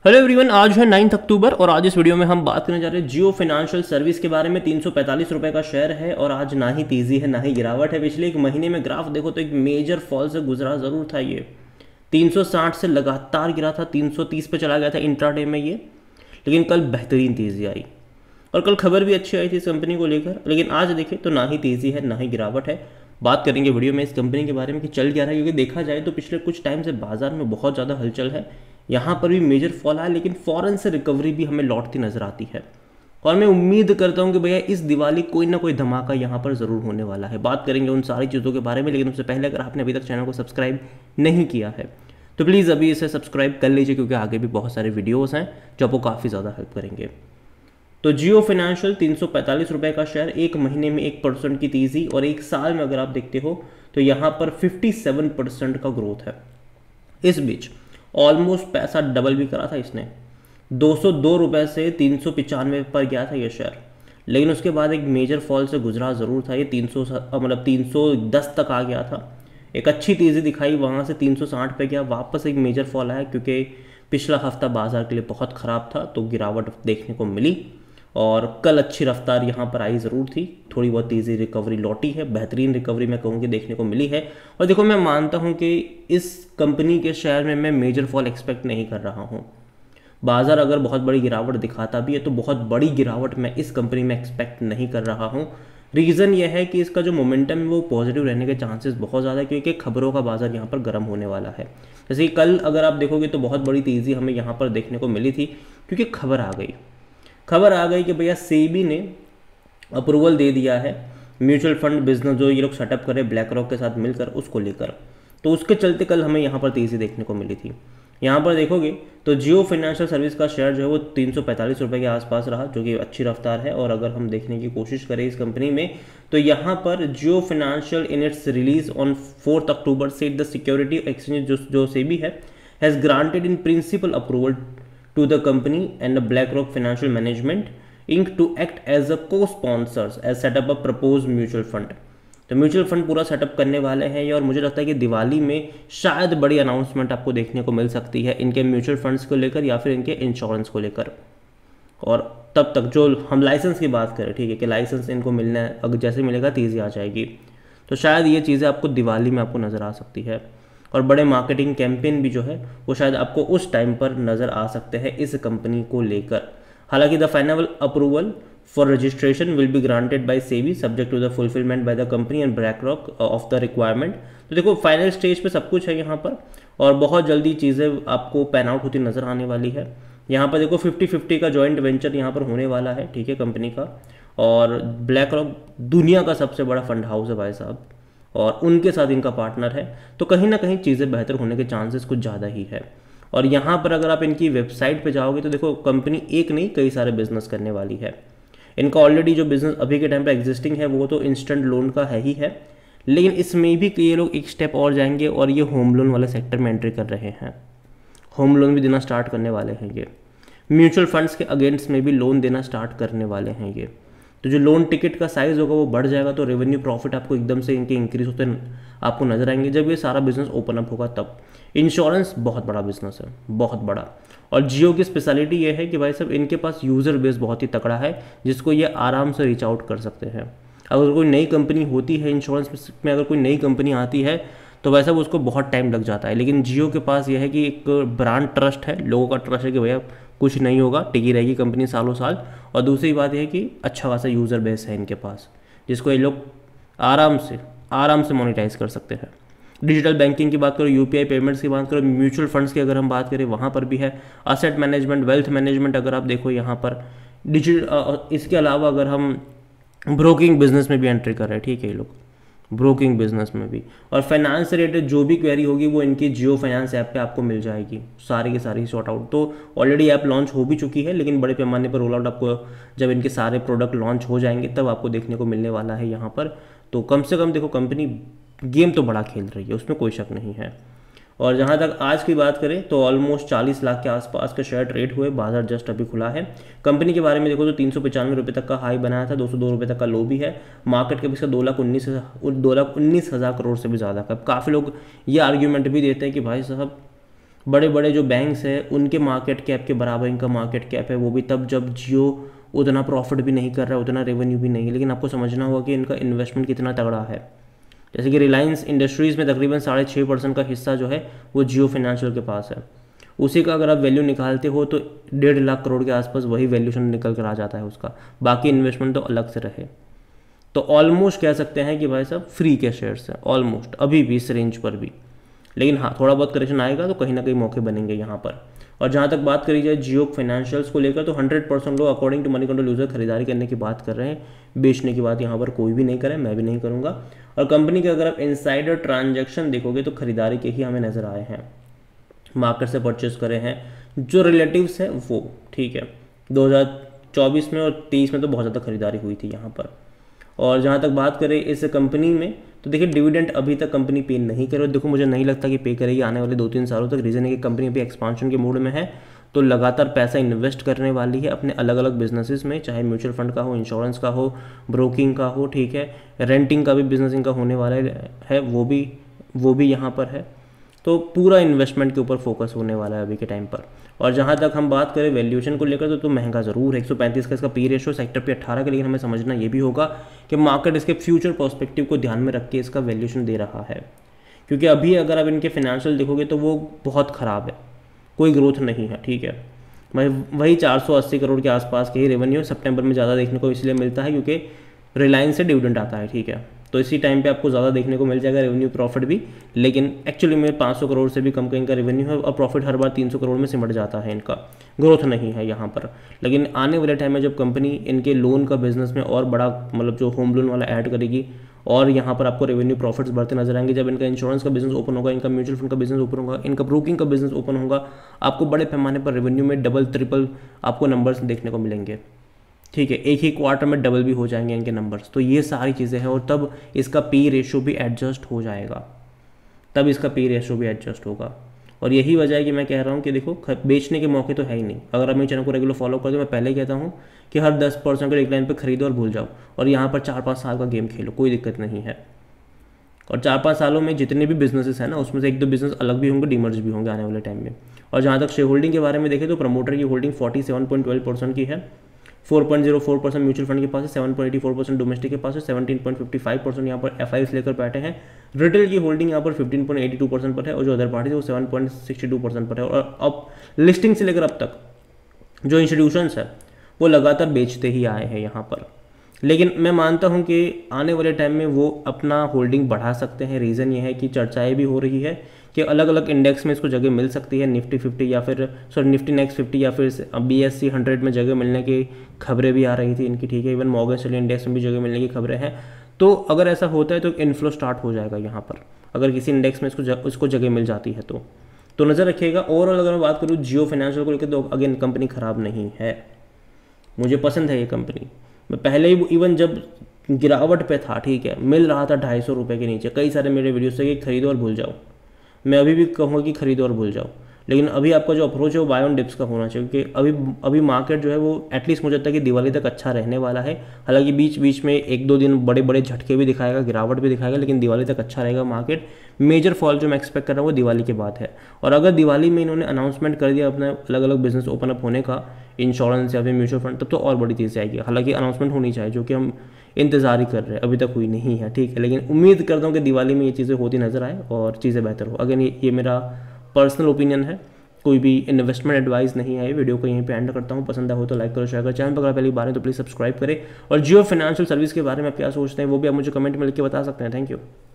Hello everyone, आज है 9 अक्टूबर और आज इस वीडियो में हम बात करने जा रहे हैं जियो फाइनेंशियल सर्विस के बारे में। 345 रुपये का शेयर है और आज ना ही तेज़ी है ना ही गिरावट है। पिछले एक महीने में ग्राफ देखो तो एक मेजर फॉल से गुजरा ज़रूर था। ये 360 से लगातार गिरा था, 330 पे चला गया था इंट्राडे में ये, लेकिन कल बेहतरीन तेज़ी आई और कल खबर भी अच्छी आई थी इस कंपनी को लेकर। लेकिन आज देखें तो ना ही तेज़ी है ना ही गिरावट है। बात करेंगे वीडियो में इस कंपनी के बारे में कि चल क्या रहा है, क्योंकि देखा जाए तो पिछले कुछ टाइम से बाजार में बहुत ज़्यादा हलचल है। यहाँ पर भी मेजर फॉल आया, लेकिन फॉरेन से रिकवरी भी हमें लौटती नजर आती है और मैं उम्मीद करता हूँ कि भैया इस दिवाली कोई ना कोई धमाका यहाँ पर ज़रूर होने वाला है। बात करेंगे उन सारी चीज़ों के बारे में, लेकिन उससे पहले अगर आपने अभी तक चैनल को सब्सक्राइब नहीं किया है तो प्लीज़ अभी इसे सब्सक्राइब कर लीजिए, क्योंकि आगे भी बहुत सारे वीडियोज़ हैं जो आपको काफ़ी ज़्यादा हेल्प करेंगे। तो जियो फाइनेंशियल 345 रुपये का शेयर, एक महीने में 1% की तेज़ी और एक साल में अगर आप देखते हो तो यहाँ पर 57% का ग्रोथ है। इस बीच ऑलमोस्ट पैसा डबल भी करा था इसने, 202 रुपये से 395 पर गया था ये शेयर, लेकिन उसके बाद एक मेजर फॉल से गुजरा ज़रूर था। ये 310 तक आ गया था, एक अच्छी तेज़ी दिखाई, वहाँ से 360 पे गया, वापस एक मेजर फॉल आया क्योंकि पिछला हफ्ता बाजार के लिए बहुत ख़राब था तो गिरावट देखने को मिली और कल अच्छी रफ्तार यहाँ पर आई ज़रूर थी, थोड़ी बहुत तेज़ी रिकवरी लौटी है, बेहतरीन रिकवरी मैं कहूँगी देखने को मिली है। और देखो मैं मानता हूँ कि इस कंपनी के शेयर में मैं मेजर फॉल एक्सपेक्ट नहीं कर रहा हूँ। बाजार अगर बहुत बड़ी गिरावट दिखाता भी है तो बहुत बड़ी गिरावट मैं इस कंपनी में एक्सपेक्ट नहीं कर रहा हूँ। रीज़न यह है कि इसका जो मोमेंटम है वो पॉजिटिव रहने के चांसेस बहुत ज़्यादा है, क्योंकि खबरों का बाजार यहाँ पर गर्म होने वाला है। जैसे कि कल अगर आप देखोगे तो बहुत बड़ी तेज़ी हमें यहाँ पर देखने को मिली थी, क्योंकि खबर आ गई कि भैया सेबी ने अप्रूवल दे दिया है म्यूचुअल फंड बिजनेस जो ये लोग सेटअप कर रहे हैं ब्लैक रॉक के साथ मिलकर, उसको लेकर। तो उसके चलते कल हमें यहाँ पर तेज़ी देखने को मिली थी। यहाँ पर देखोगे तो जियो फाइनेंशियल सर्विस का शेयर जो है वो 345 रुपये के आसपास रहा, जो कि अच्छी रफ्तार है। और अगर हम देखने की कोशिश करें इस कंपनी में तो यहाँ पर Jio financial in its release on 4 October said the security exchange जो सेबी है has granted in principle approval to the company and BlackRock Financial Management Inc. to act as a co-sponsors as set up a proposed mutual fund। तो mutual fund पूरा setup करने वाले हैं ये, और मुझे लगता है कि दिवाली में शायद बड़ी अनाउंसमेंट आपको देखने को मिल सकती है इनके म्यूचुअल फंड्स को लेकर या फिर इनके इंश्योरेंस को लेकर। और तब तक जो हम लाइसेंस की बात करें, ठीक है, कि लाइसेंस इनको मिलना है, अगर जैसे मिलेगा तेज़ी आ जाएगी, तो शायद ये चीज़ें आपको दिवाली में आपको नज़र आ सकती है। और बड़े मार्केटिंग कैंपेन भी जो है वो शायद आपको उस टाइम पर नज़र आ सकते हैं इस कंपनी को लेकर। हालांकि the final approval for registration will be granted by SEBI subject to the fulfilment by the company and BlackRock of the requirement. तो देखो फाइनल स्टेज पे सब कुछ है यहाँ पर और बहुत जल्दी चीज़ें आपको पैन आउट होती नज़र आने वाली है। यहाँ पर देखो 50-50 का जॉइंट वेंचर यहाँ पर होने वाला है, ठीक है, कंपनी का। और ब्लैकरॉक दुनिया का सबसे बड़ा फंड हाउस है भाई साहब, और उनके साथ इनका पार्टनर है, तो कहीं ना कहीं चीज़ें बेहतर होने के चांसेस कुछ ज़्यादा ही है। और यहाँ पर अगर आप इनकी वेबसाइट पे जाओगे तो देखो कंपनी एक नहीं कई सारे बिजनेस करने वाली है। इनका ऑलरेडी जो बिजनेस अभी के टाइम पे एग्जिस्टिंग है वो तो इंस्टेंट लोन का है ही है, लेकिन इसमें भी ये लोग एक स्टेप और जाएंगे और ये होम लोन वाले सेक्टर में एंट्री कर रहे हैं। होम लोन भी देना स्टार्ट करने वाले हैं ये, म्यूचुअल फंड्स के अगेंस्ट में भी लोन देना स्टार्ट करने वाले हैं ये। तो जो लोन टिकट का साइज़ होगा वो बढ़ जाएगा, तो रेवेन्यू प्रॉफिट आपको एकदम से इनके इंक्रीज होते आपको नजर आएंगे जब ये सारा बिजनेस ओपन अप होगा तब। इंश्योरेंस बहुत बड़ा बिजनेस है, बहुत बड़ा। और जियो की स्पेशलिटी ये है कि भाई साहब इनके पास यूज़र बेस बहुत ही तगड़ा है, जिसको ये आराम से रीच आउट कर सकते हैं। अगर कोई नई कंपनी होती है इंश्योरेंस में, अगर कोई नई कंपनी आती है तो वैसा उसको बहुत टाइम लग जाता है, लेकिन जियो के पास यह है कि एक ब्रांड ट्रस्ट है, लोगों का ट्रस्ट है कि भैया कुछ नहीं होगा, टिकी रहेगी कंपनी सालों साल। और दूसरी बात यह है कि अच्छा खासा यूज़र बेस है इनके पास, जिसको ये लोग आराम से मोनेटाइज कर सकते हैं। डिजिटल बैंकिंग की बात करो, यूपीआई पेमेंट्स की बात करो, म्यूचुअल फंड्स की अगर हम बात करें वहाँ पर भी है, असेट मैनेजमेंट, वेल्थ मैनेजमेंट अगर आप देखो यहाँ पर इसके अलावा अगर हम ब्रोकिंग बिजनेस में भी एंट्री कर रहे हैं, ठीक है, ये लोग ब्रोकिंग बिजनेस में भी। और फाइनेंस से रिलेटेड जो भी क्वेरी होगी वो इनकी जियो फाइनेंस ऐप पे आपको मिल जाएगी, सारी की सारी सॉर्ट आउट। तो ऑलरेडी ऐप लॉन्च हो भी चुकी है, लेकिन बड़े पैमाने पर रोल आउट आपको जब इनके सारे प्रोडक्ट लॉन्च हो जाएंगे तब आपको देखने को मिलने वाला है यहाँ पर। तो कम से कम देखो कंपनी गेम तो बड़ा खेल रही है, उसमें कोई शक नहीं है। और जहाँ तक आज की बात करें तो ऑलमोस्ट 40 लाख के आसपास के शेयर ट्रेड हुए, बाजार जस्ट अभी खुला है। कंपनी के बारे में देखो तो 395 रुपये तक का हाई बनाया था, 202 रुपये तक का लो भी है। मार्केट कैप इसका 2,19,000 करोड़ से भी ज़्यादा का। काफ़ी लोग ये आर्ग्यूमेंट भी देते हैं कि भाई साहब बड़े बड़े जो बैंक्स हैं उनके मार्केट कैप के बराबर इनका मार्केट कैप है, वो भी तब जब जियो उतना प्रॉफिट भी नहीं कर रहा है, उतना रेवेन्यू भी नहीं है। लेकिन आपको समझना होगा कि इनका इन्वेस्टमेंट कितना तगड़ा है। जैसे कि रिलायंस इंडस्ट्रीज़ में तकरीबन 6.5% का हिस्सा जो है वो जियो फाइनेंशियल के पास है। उसी का अगर आप वैल्यू निकालते हो तो 1.5 लाख करोड़ के आसपास वही वैल्यूशन निकल कर आ जाता है उसका, बाकी इन्वेस्टमेंट तो अलग से रहे। तो ऑलमोस्ट कह सकते हैं कि भाई साहब फ्री के शेयर्स हैं ऑलमोस्ट अभी भी इस रेंज पर भी। लेकिन हाँ, थोड़ा बहुत करेक्शन आएगा तो कहीं ना कहीं मौके बनेंगे यहाँ पर। और जहाँ तक बात करी जाए जियो फाइनेंशियल्स को लेकर तो 100% लोग according to Moneycontrol user खरीदारी करने की बात कर रहे हैं, बेचने की बात यहाँ पर कोई भी नहीं करे, मैं भी नहीं करूँगा। और कंपनी के अगर आप इनसाइडर ट्रांजैक्शन देखोगे तो खरीदारी के ही हमें नज़र आए हैं, मार्केट से परचेस करे हैं जो रिलेटिव्स हैं वो, ठीक है। 2024 में और 23 में तो बहुत ज़्यादा खरीदारी हुई थी यहाँ पर। और जहाँ तक बात करें इस कंपनी में तो देखिए डिविडेंड अभी तक कंपनी पे नहीं करे, देखो मुझे नहीं लगता कि पे करेगी आने वाले 2-3 सालों तक। रीज़न है कि कंपनी अभी एक्सपांशन के मूड में है, तो लगातार पैसा इन्वेस्ट करने वाली है अपने अलग अलग बिजनेसेस में, चाहे म्यूचुअल फंड का हो, इंश्योरेंस का हो, ब्रोकिंग का हो, ठीक है। रेंटिंग का भी बिजनेस इनका होने वाला है, वो भी यहाँ पर है। तो पूरा इन्वेस्टमेंट के ऊपर फोकस होने वाला है अभी के टाइम पर। और जहाँ तक हम बात करें वैल्यूएशन को लेकर तो महंगा ज़रूर है, 135 का इसका पी रेशो, सेक्टर पे 18 का। लेकिन हमें समझना ये भी होगा कि मार्केट इसके फ्यूचर पर्सपेक्टिव को ध्यान में रख के इसका वैल्यूएशन दे रहा है, क्योंकि अभी अगर आप इनके फाइनेंशियल देखोगे तो वो बहुत ख़राब है, कोई ग्रोथ नहीं है, ठीक है। वही 480 करोड़ के आसपास के ही रेवेन्यू सितंबर में ज़्यादा देखने को इसलिए मिलता है क्योंकि रिलायंस से डिविडेंड आता है, ठीक है। तो इसी टाइम पे आपको ज़्यादा देखने को मिल जाएगा रेवेन्यू प्रॉफिट भी, लेकिन एक्चुअली में 500 करोड़ से भी कम का इनका रेवेन्यू है और प्रॉफिट हर बार 300 करोड़ में सिमट जाता है, इनका ग्रोथ नहीं है यहाँ पर। लेकिन आने वाले टाइम में जब कंपनी इनके लोन का बिजनेस में और बड़ा मतलब जो होम लोन वाला ऐड करेगी और यहाँ पर आपको रेवेन्यू प्रॉफिट्स बढ़ते नजर आएंगे, जब इनका इंश्योरेंस का बिजनेस ओपन होगा, इनका म्यूचुअल फंड का बिजनेस ओपन होगा, इनका ब्रोकिंग का बिजनेस ओपन होगा, आपको बड़े पैमाने पर रेवेन्यू में डबल ट्रिपल आपको नंबर्स देखने को मिलेंगे, ठीक है। एक ही क्वार्टर में डबल भी हो जाएंगे इनके नंबर्स। तो ये सारी चीज़ें हैं और तब इसका पी रेशो भी एडजस्ट हो जाएगा, तब इसका पी रेशो भी एडजस्ट होगा। और यही वजह है कि मैं कह रहा हूँ कि देखो बेचने के मौके तो है ही नहीं। अगर आप मेरे चैनल को रेगुलर फॉलो करते हो, मैं पहले कहता हूँ कि हर 10% के डिक्लाइन पे खरीदो और भूल जाओ, और यहाँ पर 4-5 साल का गेम खेलो, कोई दिक्कत नहीं है। और 4-5 सालों में जितने भी बिजनेसेस हैं ना, उसमें से 1-2 बिजनेस अलग भी होंगे, डिमर्ज भी होंगे आने वाले टाइम में। और जहाँ तक शेयर होल्डिंग के बारे में देखें तो प्रमोटर की होल्डिंग 47.12% की है, 4.04% म्यूचुअल फंड के पास है, 7.84% डोमेस्टिक के पास है, 17.55% यहाँ पर एफआईएस लेकर बैठे हैं। रिटेल की होल्डिंग यहाँ पर 15.82% पर है और जो अदर पार्टी है वो 7.62% पर है। और अब लिस्टिंग से लेकर अब तक जो इंस्टीट्यूशंस है वो लगातार बेचते ही आए हैं यहाँ पर। लेकिन मैं मानता हूँ कि आने वाले टाइम में वो अपना होल्डिंग बढ़ा सकते हैं। रीज़न ये है कि चर्चाएँ भी हो रही है कि अलग अलग इंडेक्स में इसको जगह मिल सकती है, निफ्टी 50 या फिर निफ्टी नेक्स्ट 50 या फिर BSE 100 में जगह मिलने की खबरें भी आ रही थी इनकी, ठीक है। इवन मॉर्गन स्टैनली इंडेक्स में भी जगह मिलने की खबरें हैं। तो अगर ऐसा होता है तो इन्फ्लो स्टार्ट हो जाएगा यहाँ पर, अगर किसी इंडेक्स में इसको जगह मिल जाती है तो नज़र रखिएगा। ओवरऑल अगर मैं बात करूँ जियो फाइनेंशियल को लेकर तो अगेन कंपनी ख़राब नहीं है, मुझे पसंद है ये कंपनी। मैं पहले ही इवन जब गिरावट पे था, ठीक है, मिल रहा था 250 रुपये के नीचे, कई सारे मेरे वीडियोस से कि खरीदो और भूल जाओ, मैं अभी भी कहूँगा कि खरीदो और भूल जाओ। लेकिन अभी आपका जो अप्रोच है वो बाय ऑन डिप्स का होना चाहिए, क्योंकि अभी मार्केट जो है वो एटलीस्ट मुझे लगता है कि दिवाली तक अच्छा रहने वाला है। हालांकि बीच बीच में 1-2 दिन बड़े बड़े झटके भी दिखाएगा, गिरावट भी दिखाएगा, लेकिन दिवाली तक अच्छा रहेगा मार्केट। मेजर फॉल जो मैं एक्सपेक्ट कर रहा हूँ वो दिवाली के बाद है। और अगर दिवाली में इन्होंने अनाउंसमेंट कर दिया अपना अलग अलग बिजनेस ओपन अप होने का, इंश्योरेंस या फिर म्यूचुअल फंड, तब तो और बड़ी चीज़ आएगी। हालांकि अनाउंसमेंट होनी चाहिए, जो कि हम इंतज़ार ही कर रहे हैं, अभी तक हुई नहीं है, ठीक है। लेकिन उम्मीद करता हूँ कि दिवाली में ये चीज़ें होती नजर आए और चीज़ें बेहतर हो। अगेन ये मेरा पर्सनल ओपिनियन है, कोई भी इन्वेस्टमेंट एडवाइस नहीं है। वीडियो को यहीं पे एंड करता हूँ। पसंद हो तो लाइक करो, शेयर करो, चैनल पर अगर पहली बार है तो प्लीज़ सब्सक्राइब करें। और जियो फाइनेंशियल सर्विस के बारे में आप क्या सोचते हैं वो भी आप मुझे कमेंट में लिख के बता सकते हैं। Thank you.